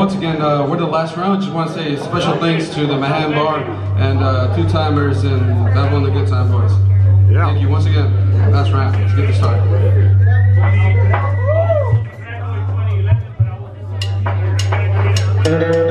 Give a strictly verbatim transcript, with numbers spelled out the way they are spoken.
once again, uh, we're the last round. Just want to say special thanks to the Mahan Bar and uh, two timers and everyone, the good time boys. Yeah. Thank you once again. Last round. Let's get this started.